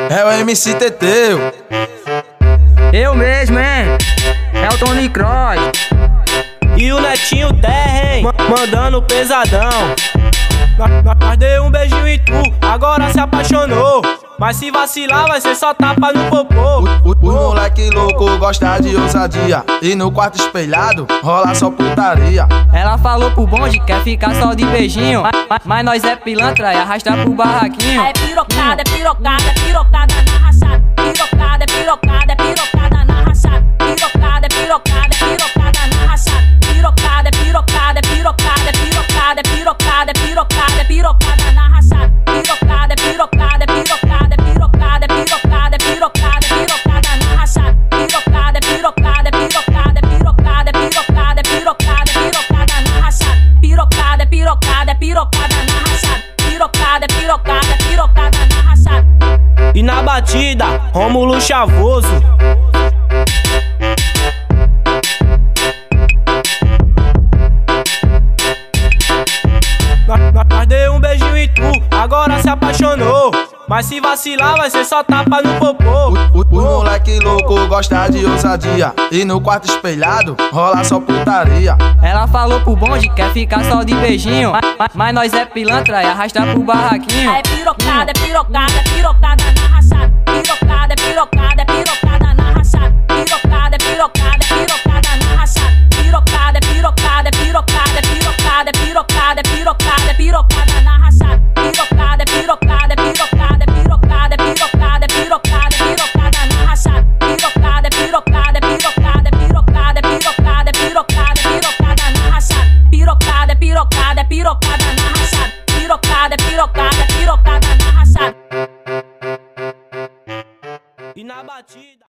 É o MC Teteu. Eu mesmo, hein? É o Tony Kroos. E o Netinho Terra, hein? Mandando pesadão. Nós deu um beijinho em tu, agora se apaixonou. Mas se vacilar vai ser só tapa no popô. Os moleque louco gosta de ousadia, e no quarto espelhado rola só putaria. Ela falou pro bonde, quer ficar só de beijinho. Mas nós é pilantra e arrasta pro barraquinho. É pirocada, pirocada, pirocada na rachada. Pirocada, pirocada, pirocada na rachada. Pirocada, pirocada, pirocada na rachada. Pirocada, pirocada, pirocada, pirocada, pirocada, pirocada, pirocada na rachada. Pirocada, pirocada, pirocada, pirocada, pirocada, pirocada, pirocada na rachada. Pirocada, pirocada, pirocada, pirocada, pirocada, pirocada, pirocada na rachada. Pirocada, pirocada, pirocada na rachada. Pirocada, pirocada, pirocada na rachada. E na batida, Rômulo Chavoso. Nós deu um beijinho em tu, agora se apaixonou. Mas se vacilar vai ser só tapa no popô. Os moleque louco gosta de ousadia, e no quarto espelhado rola só putaria. Ela falou pro bonde, quer ficar só de beijinho. Mas nós é pilantra e arrasta pro barraquinho. É pirocada, pirocada, pirocada na rachada. Pirocada, pirocada, pirocada na rachada. Pirocada, pirocada, pirocada na rachada. Pirocada, pirocada, pirocada, pirocada, pirocada, pirocada, pirocada na rachada. Pirocada, pirocada, pirocada, pirocada, pirocada, pirocada, pirocada na rachada. Pirocada, pirocada, pirocada, pirocada, pirocada, pirocada, pirocada na rachada. Pirocada, pirocada, pirocada na rachada. Pirocada, pirocada, pirocada na rachada. E na batida